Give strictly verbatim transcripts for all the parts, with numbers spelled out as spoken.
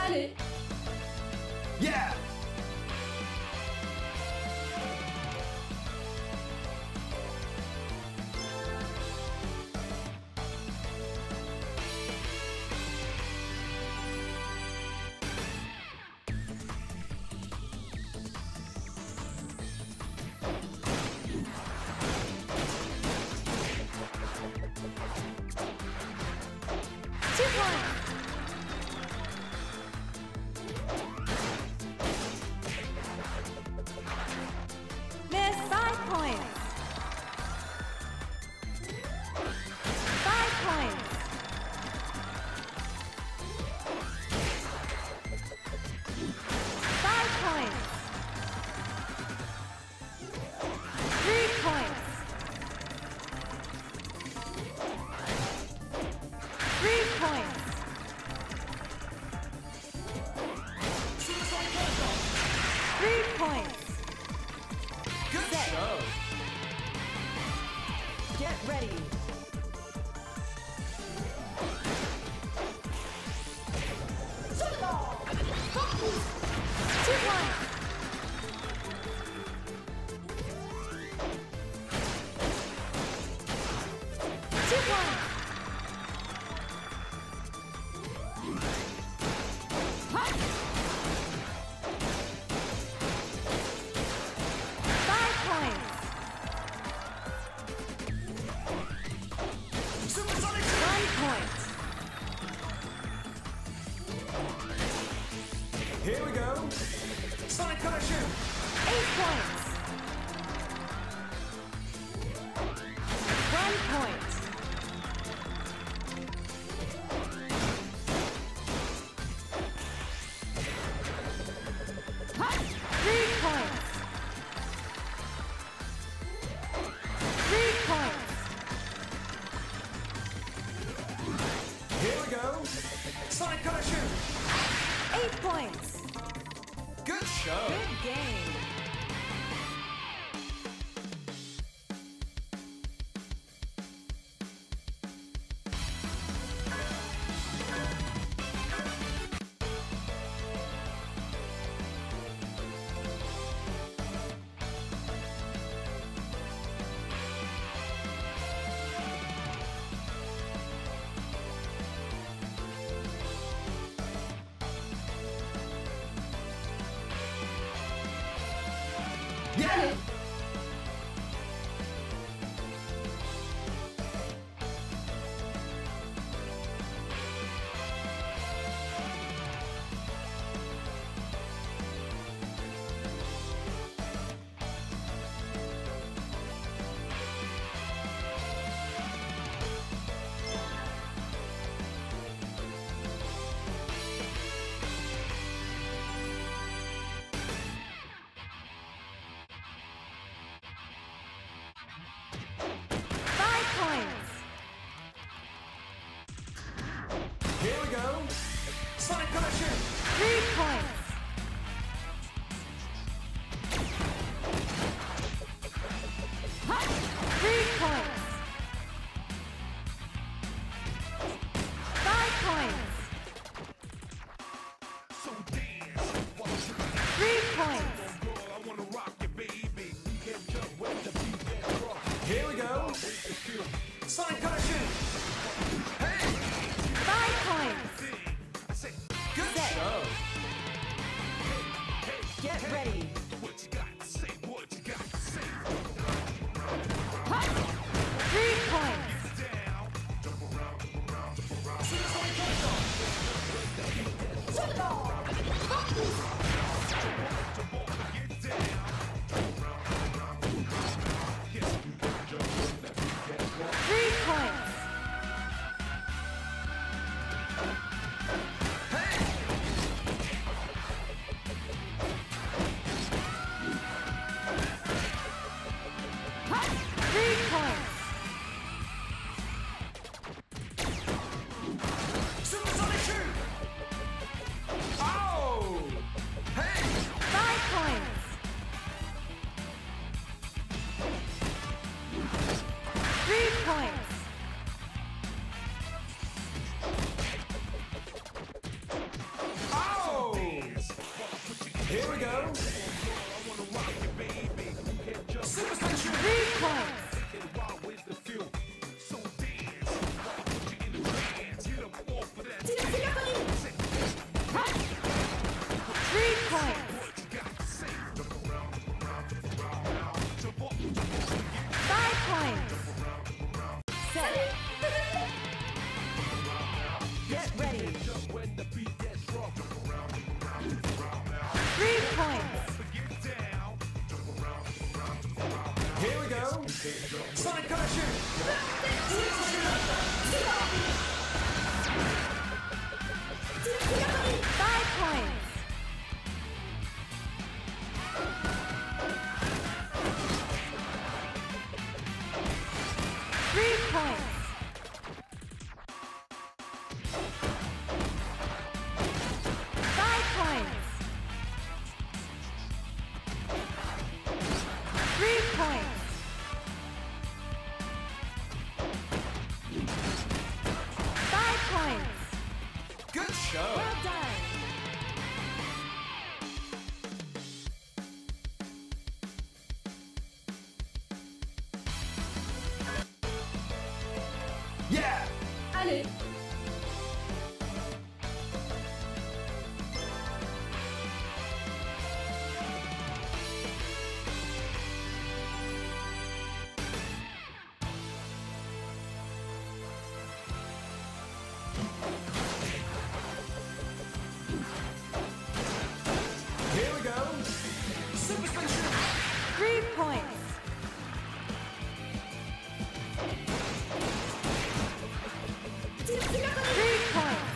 Allez. Yeah! Here we go. Sonic Parachute. Eight points. One point. Three points. Three points. Here we go. Sonic Parachute. Eight points. Good show. Good game. Yeah! Here we go. Sonic Parachute. Three points. Three points. Five points. Three points. Here we go. Sonic Parachute. Five points. Good show. Here we go. Super Station. Three points. Three points. Five points. Set. Get ready. Three points. Here we go. Sonic Collection. Five points. Three points. Five points. Three points. Five points. Good show. Well done. Yeah. Allez. Here we go. Super Station. Three points. Three points.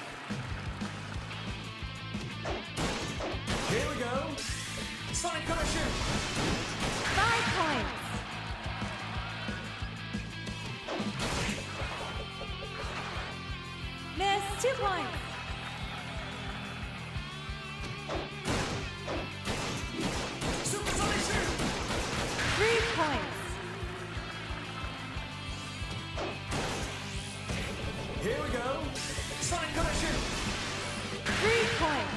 Here we go. Sonic Collection. Five points. Miss, two points. Super Sonic. Three points. Here we go. Sonic Collection. Three points.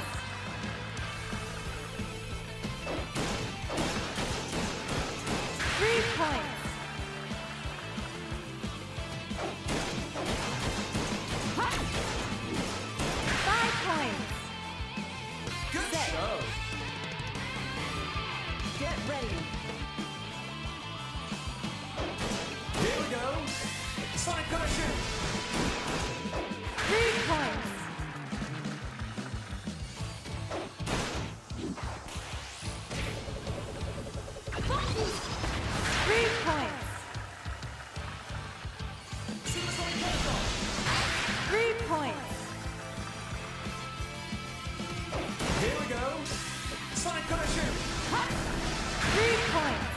Three points. Five points. Good Set. show. Get ready. Here we go. Sonic Collection. Three points. Three points. Super Sonic Protocol. Three points. Here we go. Sonic Collection. Three points.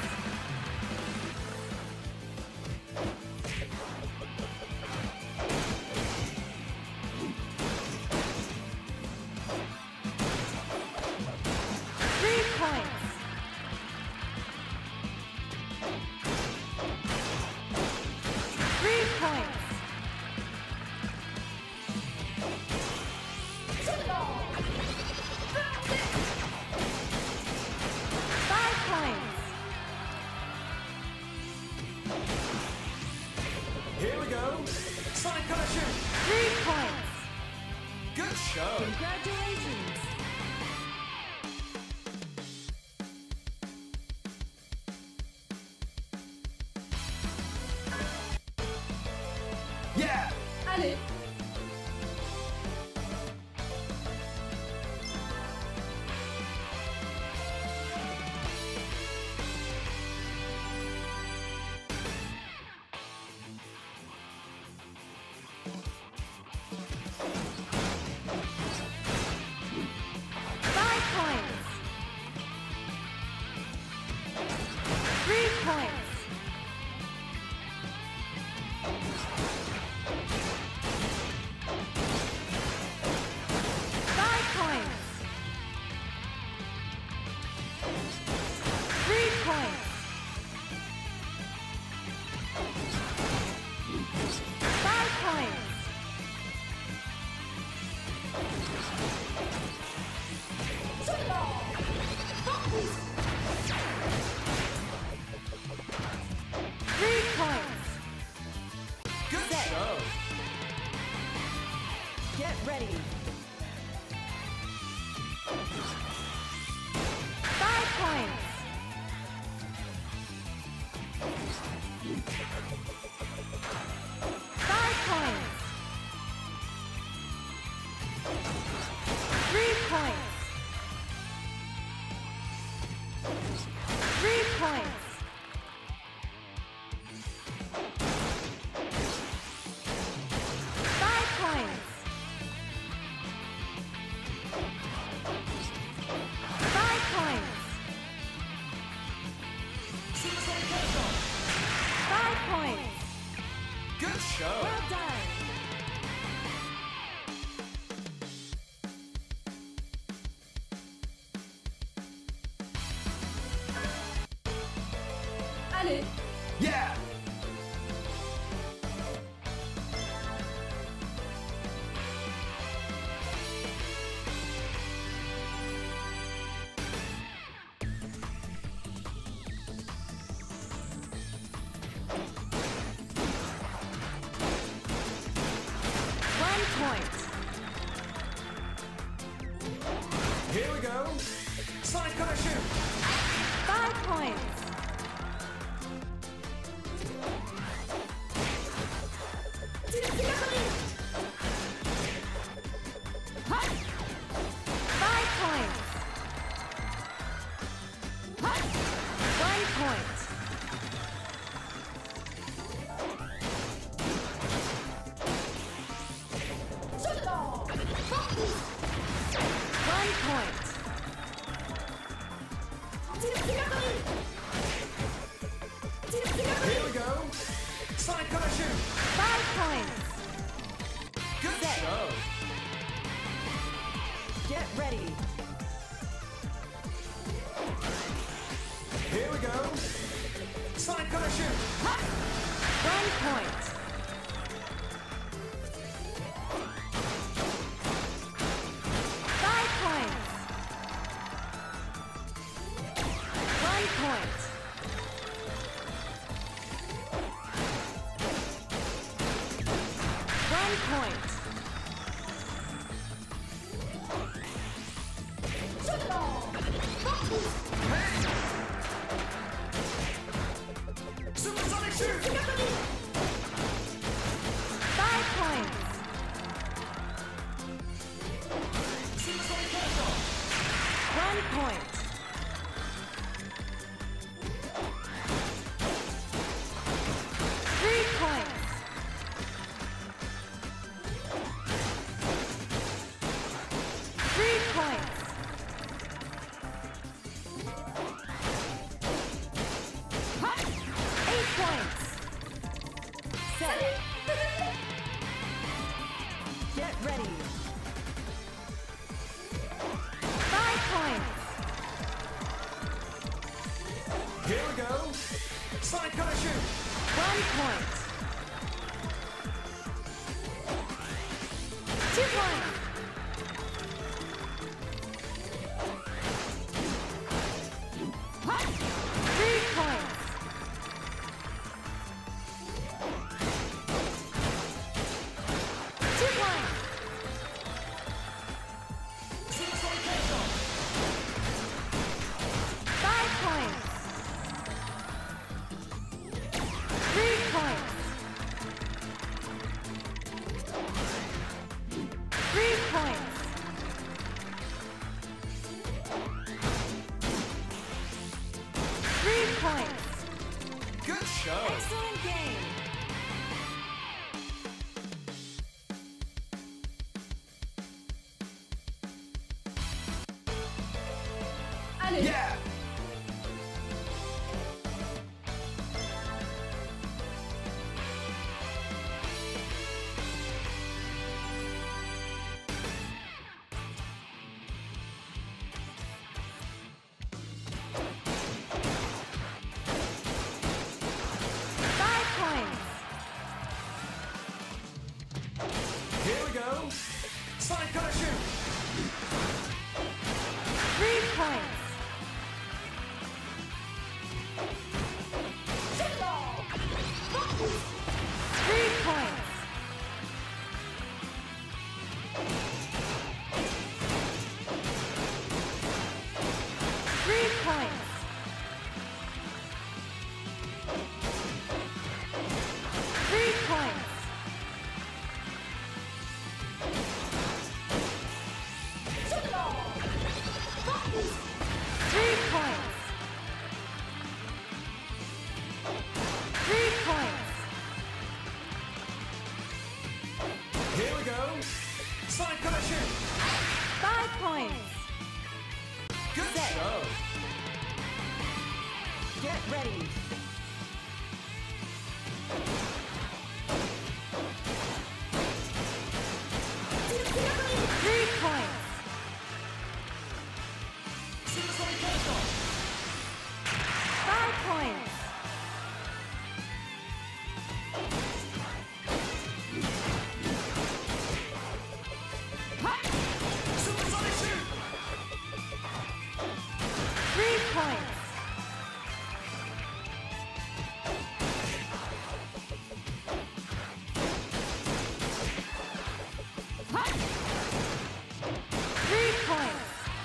Three points. Three points. Five points. Here we go. Sonic Collection. Three points. Good show. Congratulations. Yeah. Allez. Get ready. Five points. Five points. Three points. Three points. Five points. Five points. Supersonic Catapult. Five points. Good show. Well done. Allez. Yeah. One point. Here we go. Sonic Color Shoot. Five points. Five points. One point. One point. Here we go. Sonic Color Shoot. Five points. Good Set. show. Get ready. Here we go. Sonic Color Shoot. One point. Five points. One point. One point. Supersonic Shoot. Five points. Supersonic Catapult. One point. Three points. Three points. Eight points. Set. Get ready. Five points. Here we go. Sonic Color Shoot. One point. Two points. Three points. Two points. Supersonic Catapult. Five points. Three points. Three points. Three points. Good show. Excellent game. Allez. Yeah. Five points. Here we go. Sonic Color Shoot. Three points. Three points. gonna shoot. Five points. Good Set. show. Get ready. Three points. Supersonic Catastrophe. Five points. Supersonic shoot. Three points. Three points.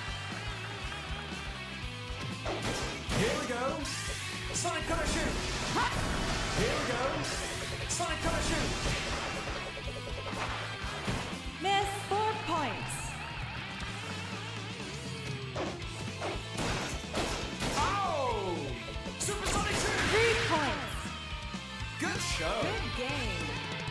Here we go. Sonic gonna shoot. Here we go. Sonic gonna shoot. Miss four points. Oh! Supersonic shoot. Three points. Good show. Good game.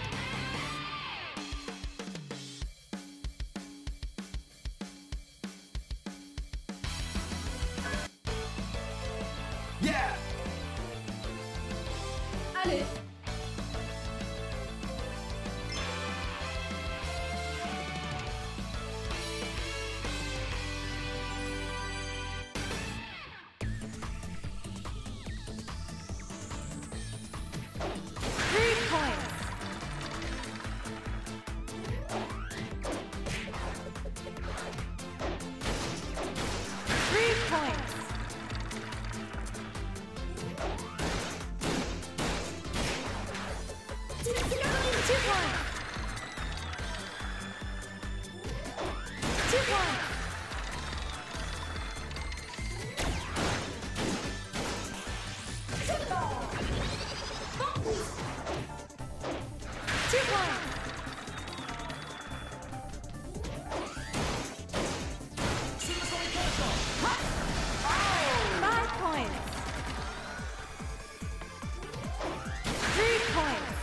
Yeah. Allez. Three points. Three points. Two points. Two points. Two points. Supersonic Catastrophe. Five points. Three points.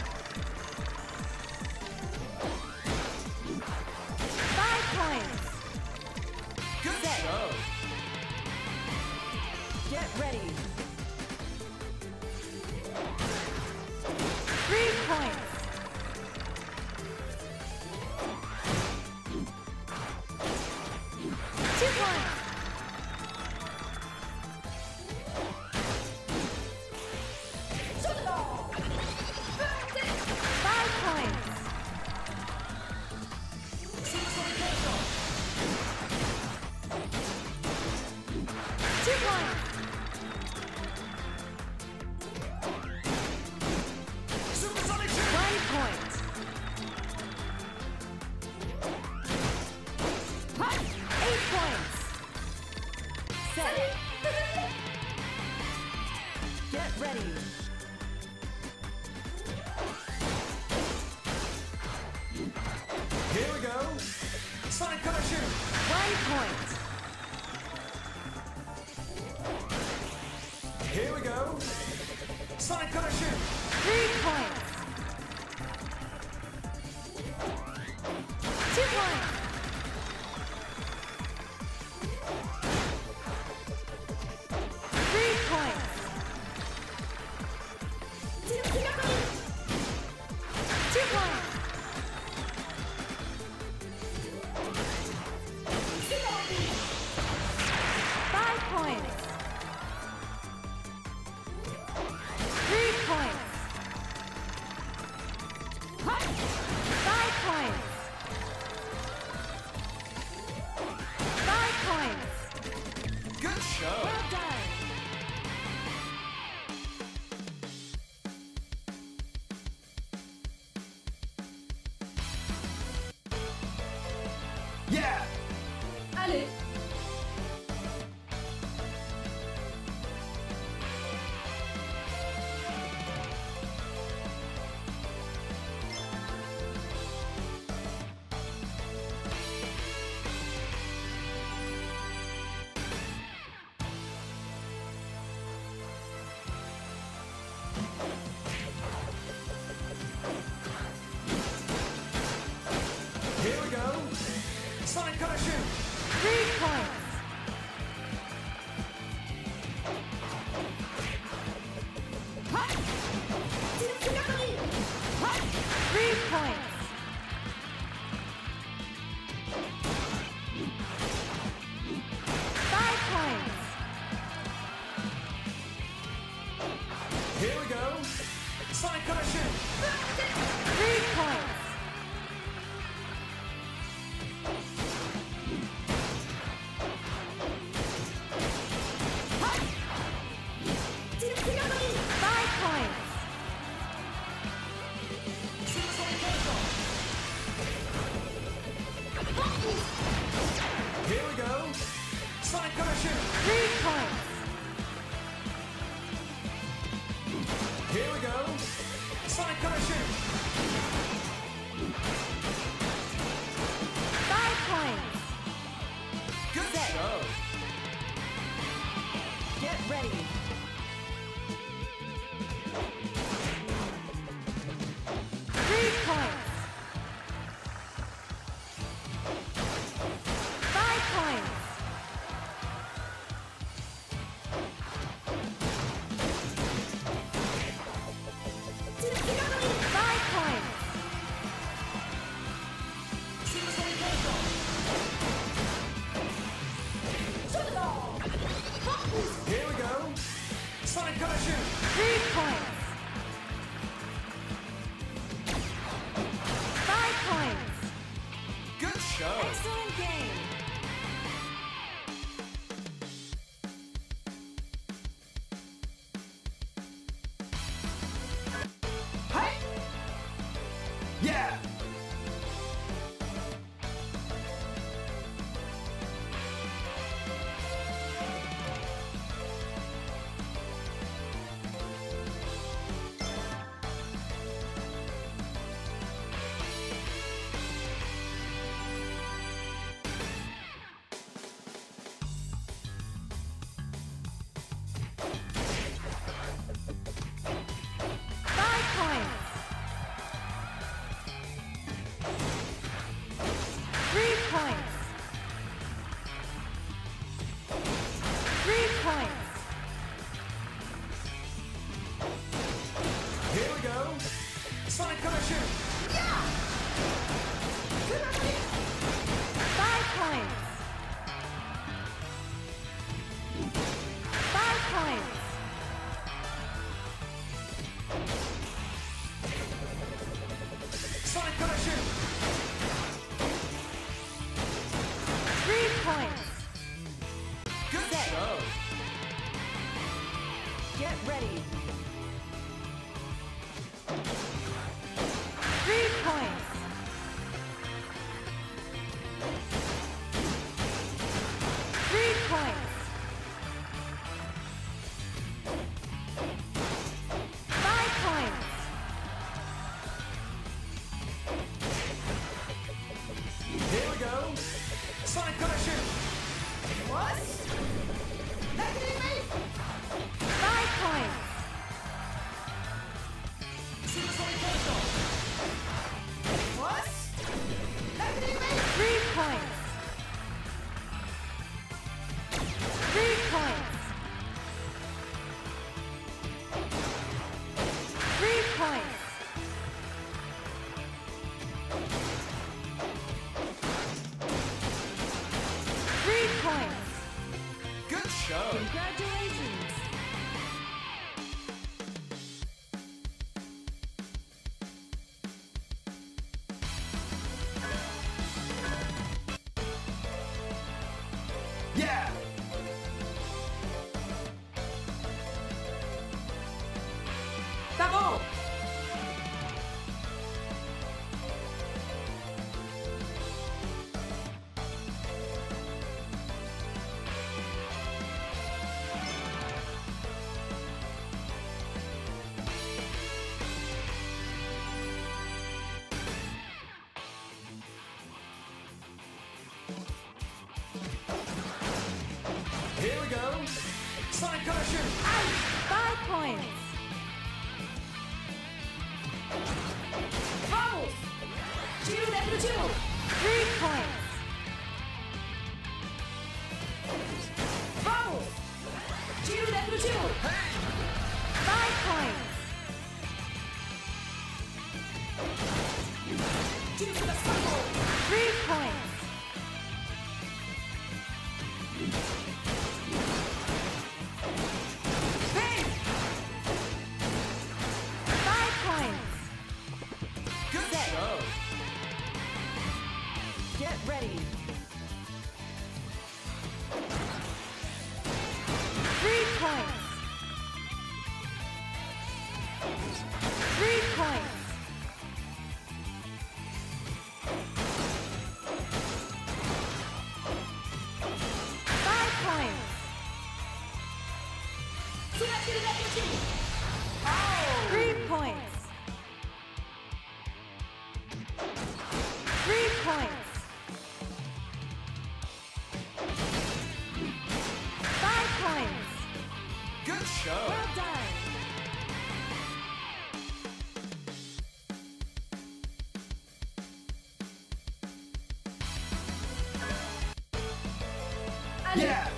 Five points. Good Set. show. Get ready. Three points. Two points. Five points. Supersonic Catastrophe. Two points. Supersonic shoot. One point. Eight points. Set. Get ready. Here we go. Sonic gonna shoot. One point. Here we go. Sonic gonna shoot. Three points. Two points. Three points. Two points. Five points. Three points. Five points. Five points. Good show. Well done. Yeah. Allez. Here we go. Sonic Cutter Shoot! Three points. Three points. Five points. Here we go! Sonic Cutter Shoot! Three points. Five points. Here we go! Sonic Cutter Shoot! Three points. Here we go! Sonic Cutter Shoot! Five points. Good Set. show! Get ready. Three points. Five points. Five points. Here we go! Sonic Cutter Shoot! Three points. Five points. Good show! Excellent game. Yeah! Five points. Three points. Three points. Here we go! Sonic Cutter Shoot! Five points. Five points. Sonic Cutter Shoot! Three points. Good Set. show! Get ready. Three points. Three points. Five points. Here we go! Sonic Cutter Shoot! What? Five points. What? Three points. Three points. Three points. Three points. Good show! Congratulations. Yeah! Bravo. Here we go! Sonic Cutter Shoot! Five points. Vamos! Tiro dentro do tiro! Three points. Five points. Three points. Five points. Good Set. show. Get ready. Three points. Three points. Five points. Three points. Three points. Five points. Good show. Well done. Yeah.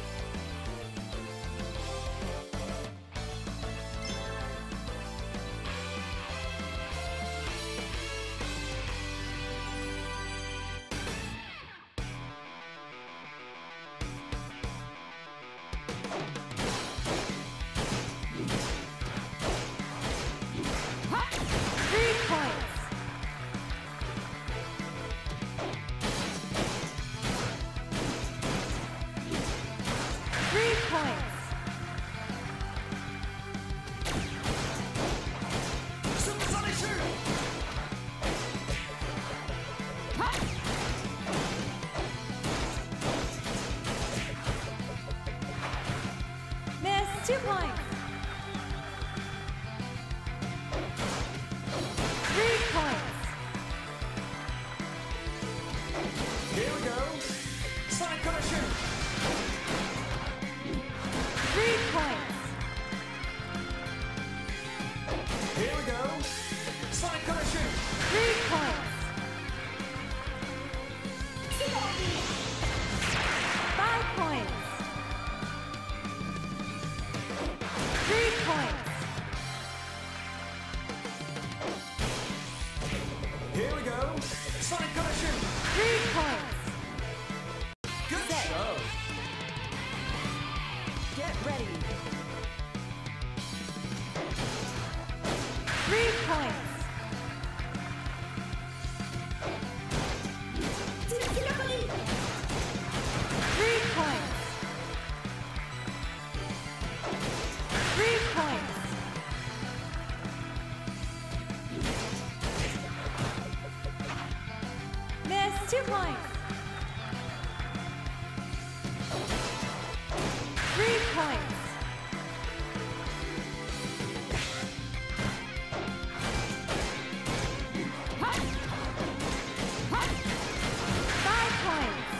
Three points. Three points. Supersonic shoot. Miss, two points. Three points. Here we go. Sonic color shoot. Three points. Here we go. Sonic color shoot. Three points. Five points. Three points. Here we go. Sonic color shoot. Three points. Good Set. show. Get ready. Three points. Three points. Three points. Miss, two points. Three points. Five points.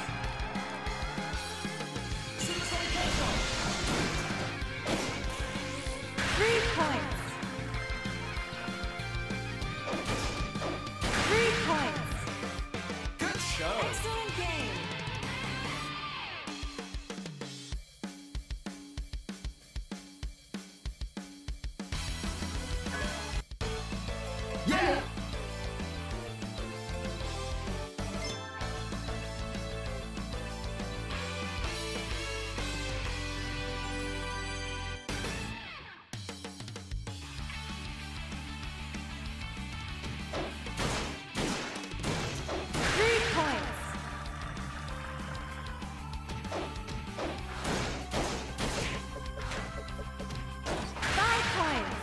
Supersonic color. Three points. Three points. Good show. Excellent game. Yeah. Three points. Five points.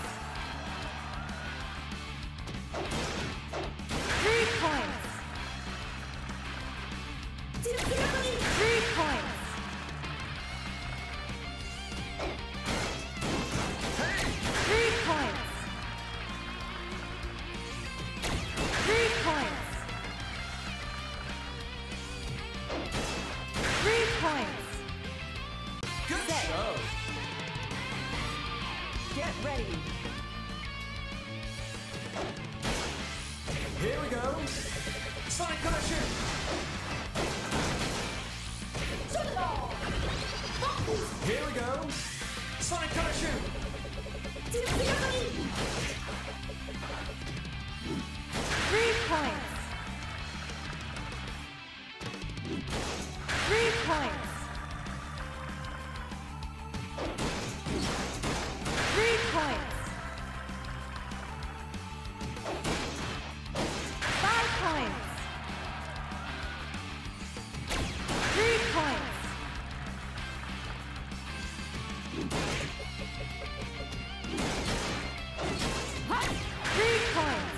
Three points. Three points. Three points. Three points. Three points. Good Set. show. Get ready. Here we go. Sonic color shoot. Here we go. Sonic color shoot. Three points. Three points. Three points. Five points. Three points. Three points.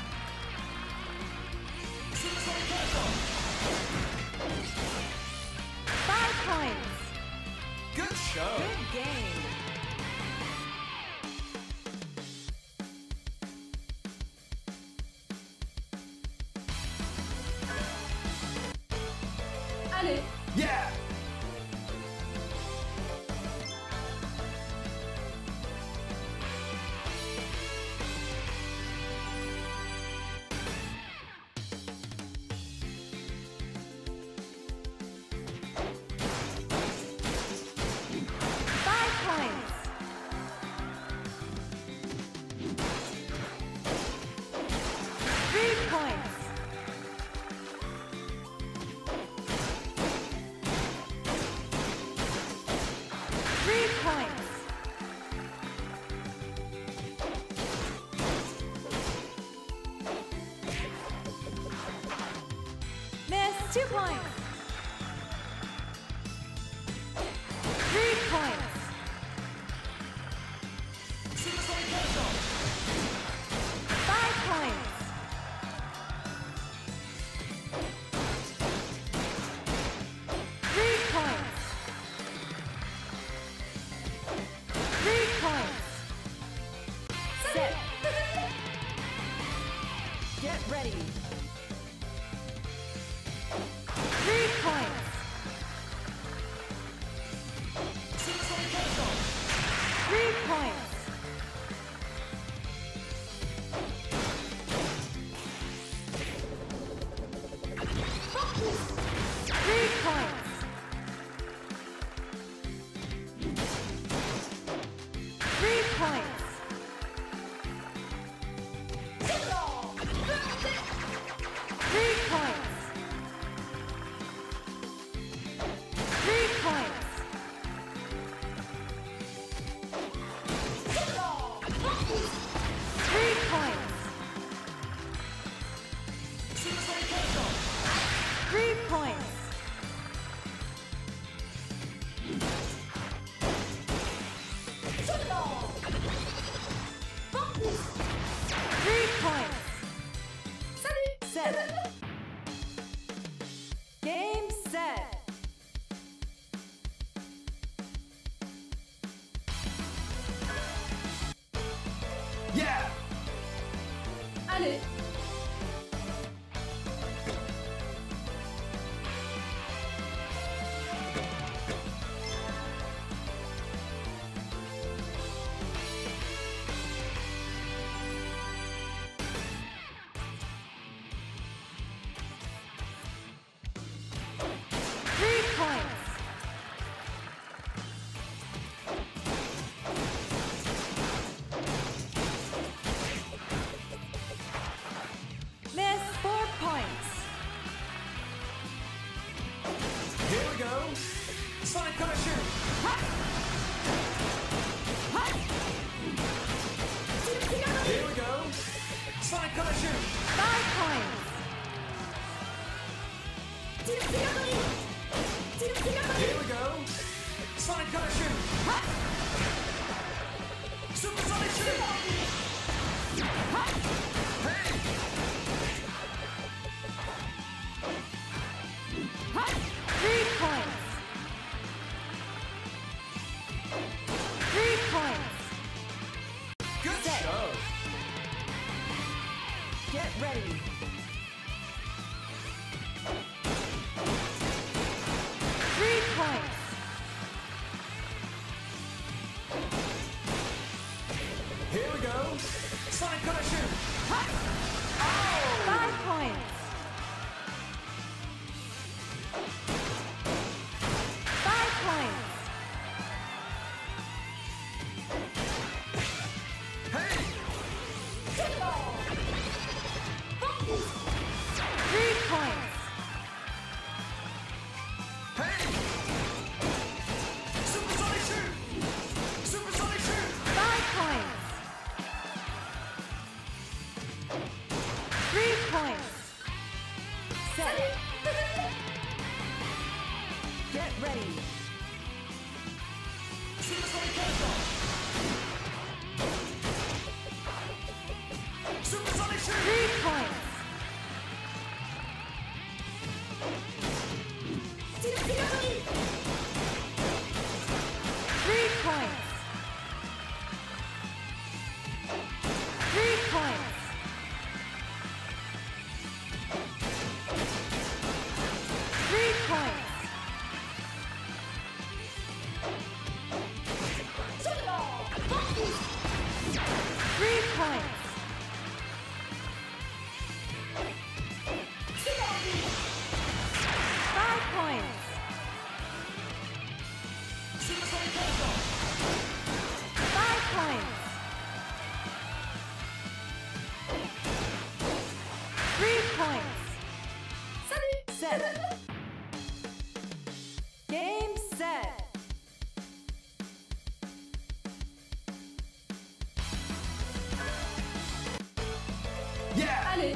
Five points. Good show. Good game. Allez, Yeah. Five points. Three points. Three points. Miss, two points. Three points. Five points. Three points. Three points. Set. Get ready. Three points. Three points. Three points. Three points. Three points. Three points. Three points. Three points. Three points. Set. Game set. Yeah. allez. Three points. Miss, four points. Here we go. Sonic gonna shoot. Here we go. Sonic gonna shoot. Five points. Here we go. Sonic gonna shoot. Super Sonic shoot. Hey. Three points. Three points. Good Set. show. Get ready. ready. Supersonic Catapult! Supersonic Shoot! Three points. Three points. Three points. Three points. Three points. Five points. Supersonic Catapult! Five points. Three points. Seven. Game set. Yeah! Allez.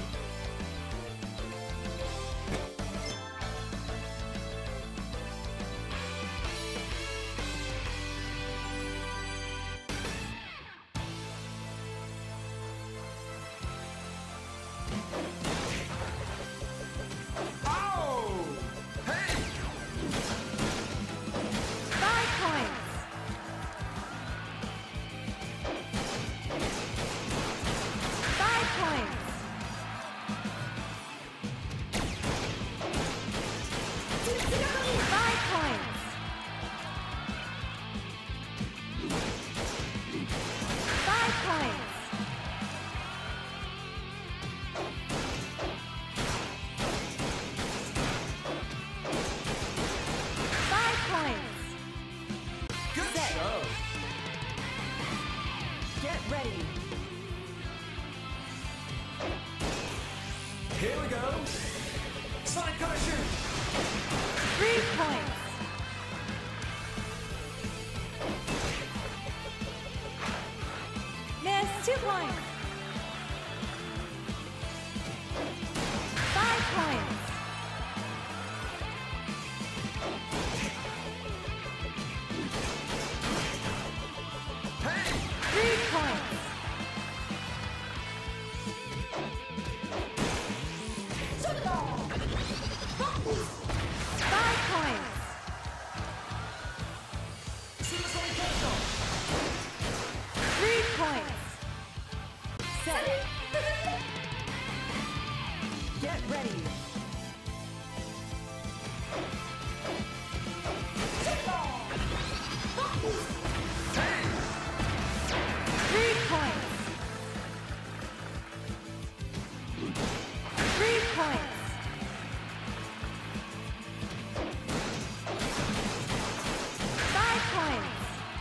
Oh! Hey! Five points. Five points. Five points. Five points. Five points. Good Set. show! Get ready. Here we go! Sonic Color Shoot! Three points. Miss, two points. Five points. Hey! Three points. Five points. Supersonic Catapult! Three points. Set. Get ready. Hey! Three points. Three points. Five points.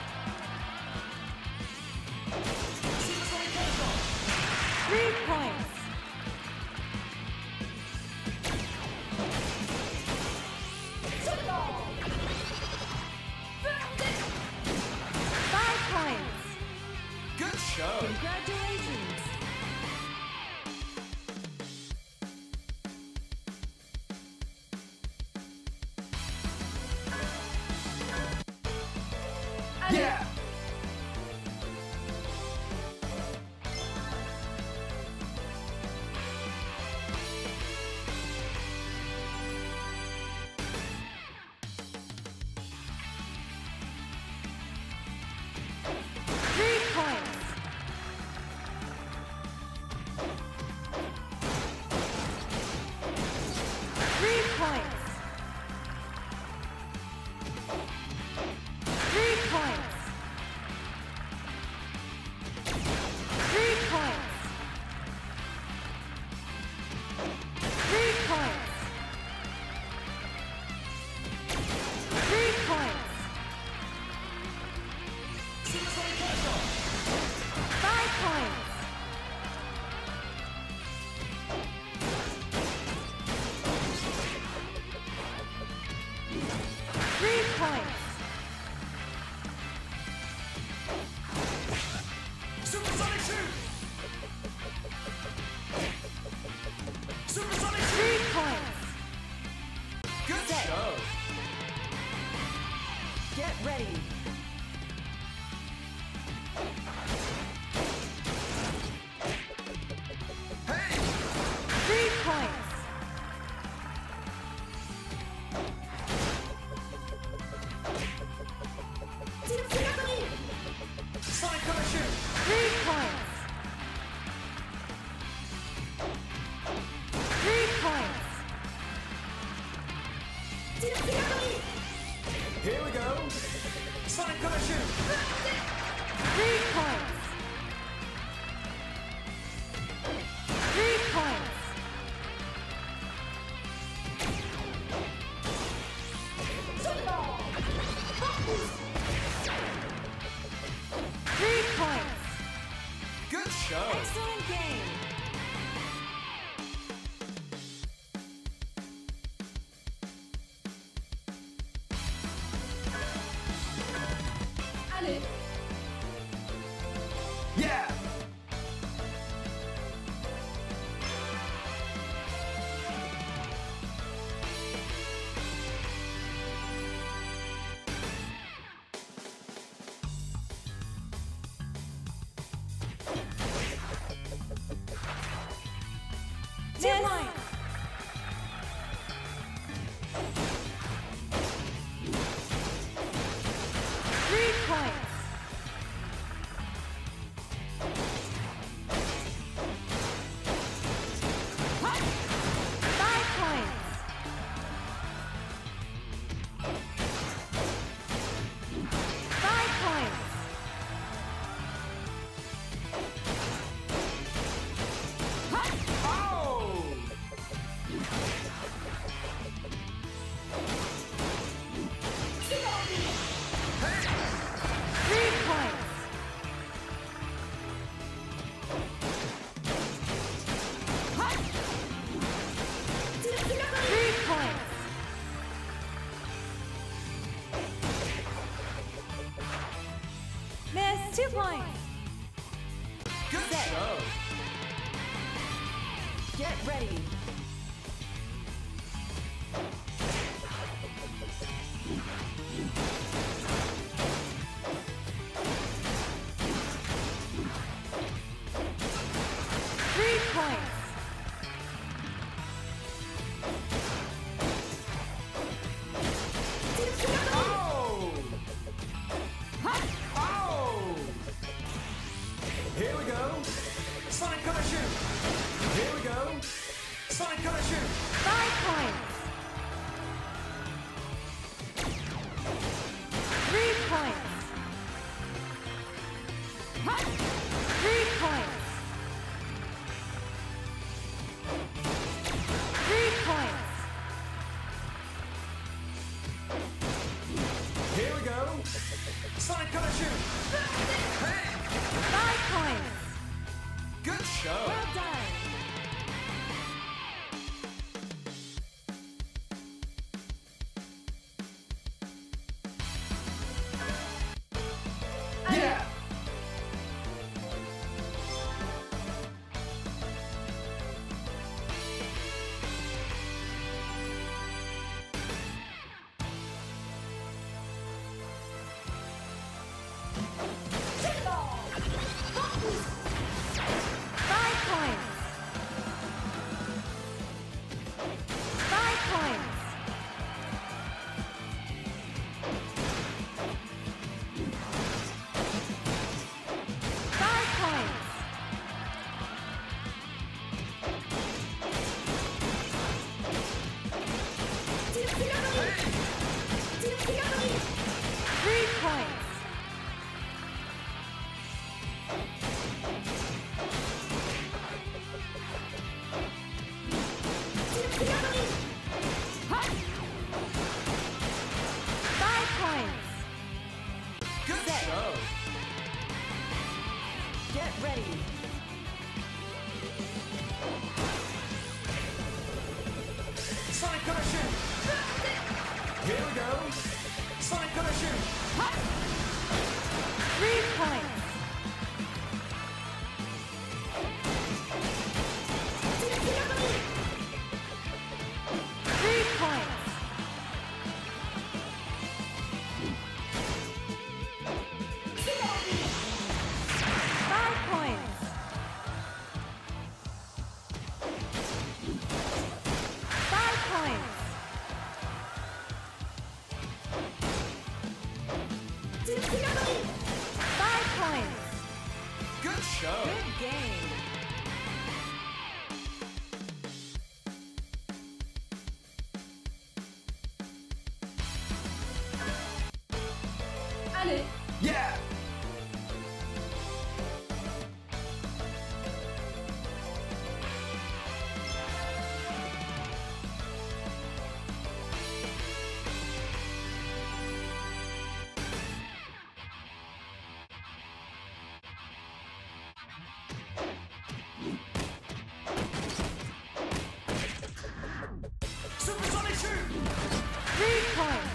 Supersonic Catapult! Three points. Five points. Good show! Congratulations. Allez. Yeah! Three points. Three points. Three points. Three points. Three points. Three points. Supersonic Catapult! Five points. Three points. Supersonic Shoot! Supersonic Shoot! Three points. Good Set. show! Get ready. Hey! Three points. Sonic parachute! Three points. Three points. Here we go! Sonic parachute! Three points. Three points. Three points. Good show! Excellent game. Allez, Yeah! Two points. Three points. Five points. Five points. Oh! Three points. Three points. Miss, two points. Good show! Get ready. Three points. Oh! Oh! Here we go! Sonic parachute! Here we go! Sonic parachute! Five points. Three points. Three points. Three points. Here we go! Sonic parachute! Hey! Five points. Good show! Well done. Yeah! Five points. Five points. Five points. Three points. Five points. Good show! Get ready. Sonic parachute! Here we go! Sonic parachute! Three points. Three points. Five points. Good show. Good game. Allez, Yeah. Supersonic shoot. Three points.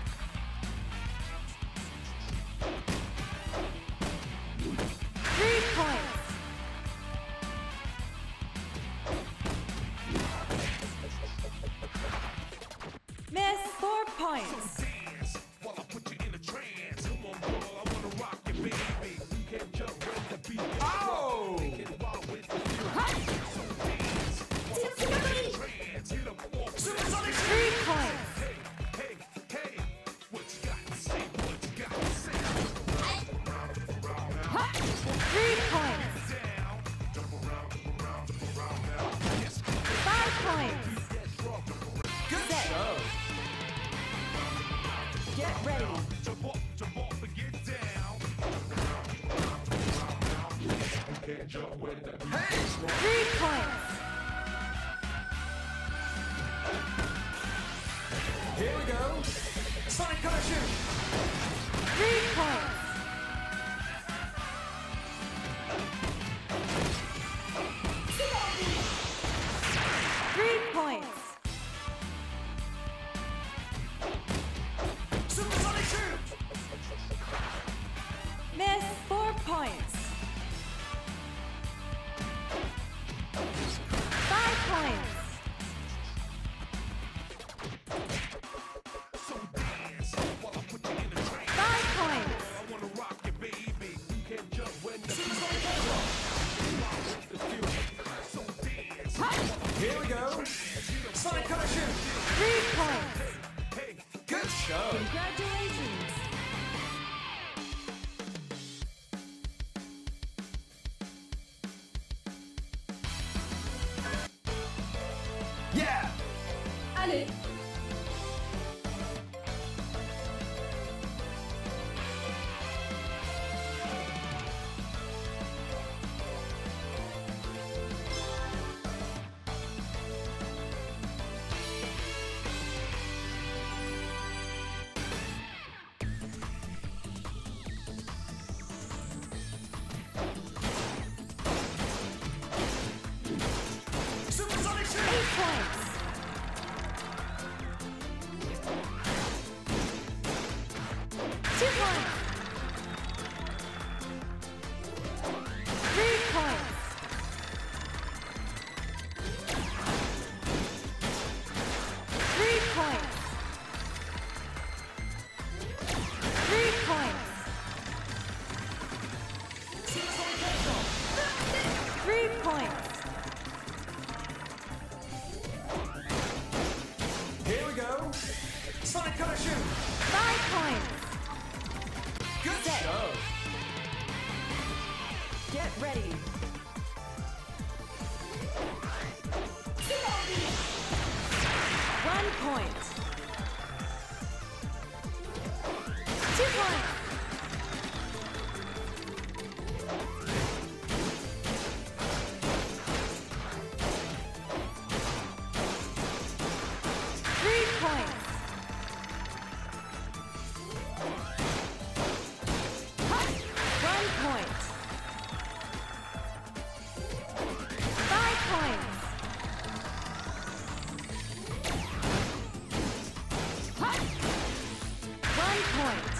Three points. Miss four points. Dance while I put you in a trance. Come on, girl, I wanna rock you, baby. You can't jump with the beat. Oh. Get wild with the feel. So dance while I put you in a trance. Hit 'em off. Supersonic shoot. Three points. Hey, hey, hey, what you got to say? What you got to say? Jump around, jump around now. Three points. Down, jump around, jump around, jump around now. Yes, Five points. Good show. Get ready. jump up, jump up and get down. You can't jump with the beat. Hey. Three points. Here we go. Sonic color shoot. Three points. Three points. Supersonic shoot. Miss four points. Five points. So dance while I put you in a trance. Five points. I wanna rock you, baby. You can't jump when the Supersonic color. the feel. So dance. Here we go. Sonic color shoot. Three points. Hey, Good show. Congratulations. Yeah. allez, Supersonic shoot. Eight points. Two points. Three points. Three points. Three points. Three points. Here we go. Sonic color shoot. Five points. Good show. Get ready. One point. Two points. Three points. One point. Five points. One point.